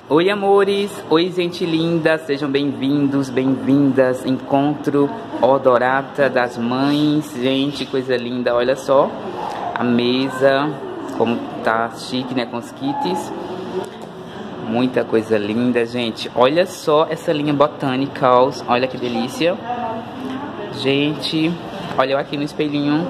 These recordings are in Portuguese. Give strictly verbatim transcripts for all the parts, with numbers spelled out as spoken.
Oi, amores! Oi, gente linda! Sejam bem-vindos, bem-vindas. Encontro Odorata das Mães. Gente, coisa linda. Olha só a mesa, como tá chique, né? Com os kits. Muita coisa linda, gente. Olha só essa linha Botanicals. Olha que delícia. Gente, olha eu aqui no espelhinho.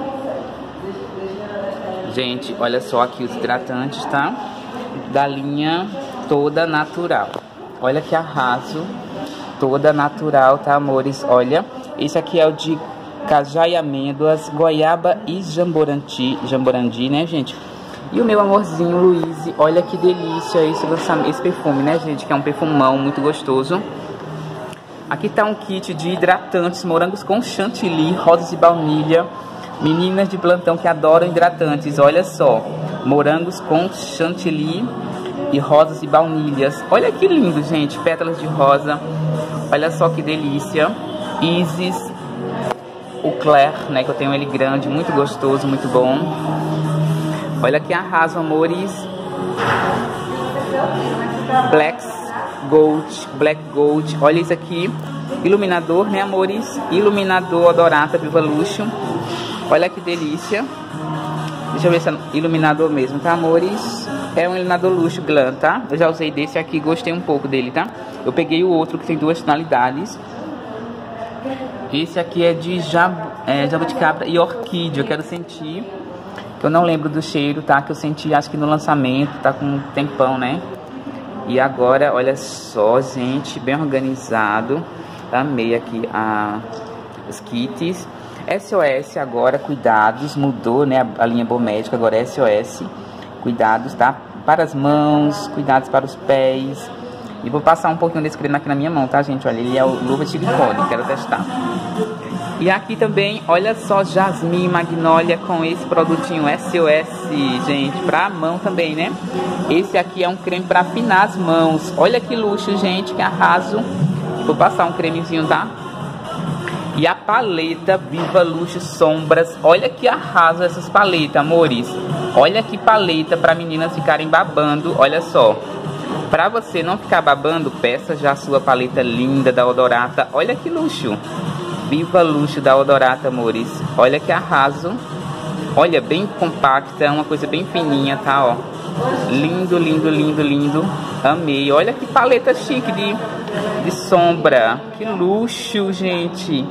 Gente, olha só aqui os hidratantes, tá? Da linha Toda Natural. Olha que arraso. Toda Natural, tá, amores? Olha, esse aqui é o de cajá e amêndoas, goiaba e jamborandi, jamborandi, né, gente? E o meu amorzinho, Luiz, olha que delícia esse, esse perfume, né, gente? Que é um perfumão muito gostoso. Aqui tá um kit de hidratantes, morangos com chantilly, rosas e baunilha. Meninas de plantão que adoram hidratantes, olha só. Morangos com chantilly e rosas e baunilhas. Olha que lindo, gente. Pétalas de rosa. Olha só que delícia. Isis, o Claire, né? Que eu tenho ele grande, muito gostoso, muito bom. Olha que arraso, amores. Black Gold, Black Gold. Olha isso aqui. Iluminador, né, amores? Iluminador Odorata Viva Luxo. Olha que delícia. Deixa eu ver se é iluminador mesmo, tá, amores? É um iluminador luxo Glam, tá? Eu já usei desse aqui, gostei um pouco dele, tá? Eu peguei o outro que tem duas tonalidades. Esse aqui é de jab, é, jabuticabra e orquídea. Eu quero sentir. Eu não lembro do cheiro, tá? Que eu senti, acho que no lançamento, tá com um tempão, né? E agora, olha só, gente, bem organizado. Amei aqui a, os kits. S O S agora, cuidados, mudou, né, a, a linha Bomédica, agora é S O S, cuidados, tá, para as mãos, cuidados para os pés. E vou passar um pouquinho desse creme aqui na minha mão, tá, gente, olha, ele é o luva de silicone, quero testar. E aqui também, olha só, Jasmim Magnólia com esse produtinho S O S, gente, pra mão também, né. Esse aqui é um creme pra afinar as mãos, olha que luxo, gente, que arraso. Vou passar um cremezinho, tá. E a paleta Viva Luxo Sombras. Olha que arraso essas paletas, amores. Olha que paleta para meninas ficarem babando. Olha só. Para você não ficar babando, peça já a sua paleta linda da Odorata. Olha que luxo. Viva Luxo da Odorata, amores. Olha que arraso. Olha, bem compacta. Uma coisa bem fininha, tá, ó. Lindo, lindo, lindo, lindo. Amei. Olha que paleta chique de, de sombra. Que luxo, gente.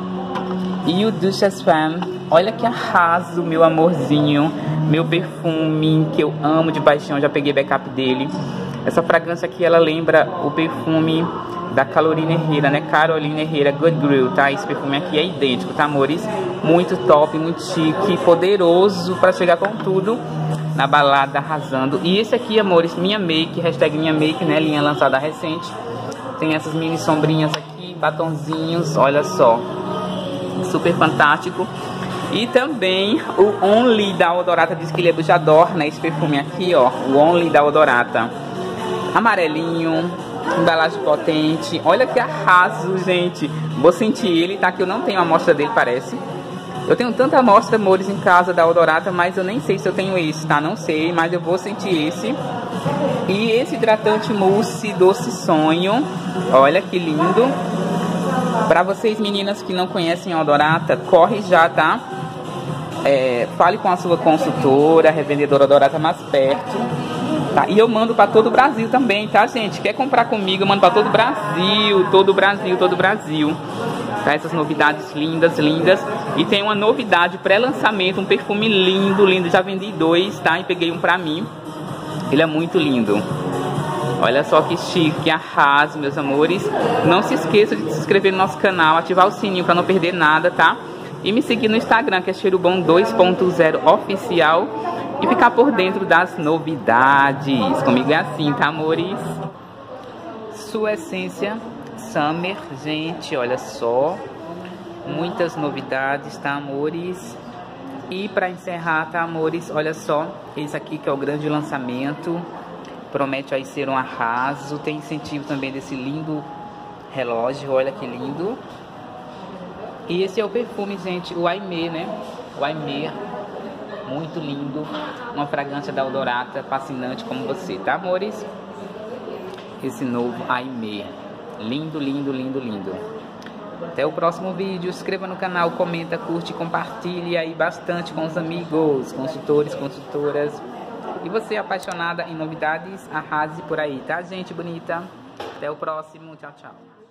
E o Duchesse Femme, olha que arraso, meu amorzinho, meu perfume, que eu amo de paixão, já peguei backup dele. Essa fragrância aqui, ela lembra o perfume da Carolina Herrera, né? Carolina Herrera Good Grill, tá? Esse perfume aqui é idêntico, tá, amores? Muito top, muito chique, poderoso para chegar com tudo na balada, arrasando. E esse aqui, amores, Minha Make, hashtag Minha Make, né? Linha lançada recente. Tem essas mini sombrinhas aqui, batonzinhos, olha só. Super fantástico. E também o Only da Odorata, diz que ele é bujador, né? Esse perfume aqui, ó, o Only da Odorata. Amarelinho, embalagem potente. Olha que arraso, gente. Vou sentir ele, tá? Que eu não tenho a amostra dele, parece. Eu tenho tanta amostra, amores, em casa da Odorata, mas eu nem sei se eu tenho esse, tá? Não sei, mas eu vou sentir esse. E esse hidratante mousse Doce Sonho. Olha que lindo. Pra vocês, meninas que não conhecem a Odorata, corre já, tá? É, fale com a sua consultora, revendedora Odorata mais perto, tá? E eu mando pra todo o Brasil também, tá, gente? Quer comprar comigo, eu mando pra todo o Brasil, todo o Brasil, todo o Brasil. Tá? Essas novidades lindas, lindas. E tem uma novidade, pré-lançamento, um perfume lindo, lindo. Já vendi dois, tá? E peguei um pra mim. Ele é muito lindo. Olha só que chique, que arraso, meus amores. Não se esqueça de se inscrever no nosso canal, ativar o sininho para não perder nada, tá? E me seguir no Instagram, que é Cheirobom dois ponto zero Oficial. E ficar por dentro das novidades. Comigo é assim, tá, amores? Sua Essência Summer, gente, olha só. Muitas novidades, tá, amores? E para encerrar, tá, amores? Olha só, esse aqui que é o grande lançamento. Promete aí ser um arraso. Tem incentivo também desse lindo relógio. Olha que lindo. E esse é o perfume, gente. O Aimee, né? O Aimee. Muito lindo. Uma fragrância da Odorata, fascinante como você, tá, amores? esse novo Aimee. Lindo, lindo, lindo, lindo. Até o próximo vídeo. Se inscreva no canal, comenta, curte, compartilhe aí bastante com os amigos, consultores, consultoras. E você apaixonada em novidades, arrase por aí, tá, gente bonita? Até o próximo. Tchau, tchau.